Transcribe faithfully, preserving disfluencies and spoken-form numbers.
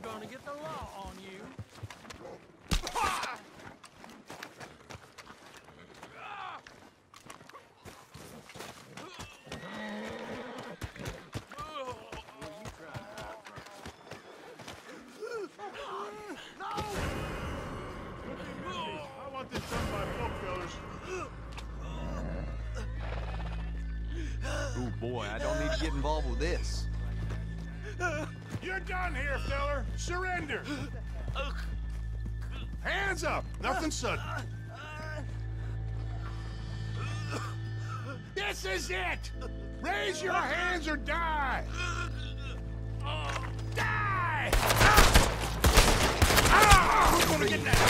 gonna get the law on you. I want this done by book, fellas. Oh boy, I don't need to get involved with this. You're done here, feller. Surrender. Hands up. Nothing sudden. This is it. Raise your hands or die. Die! Ah! Who's gonna get that?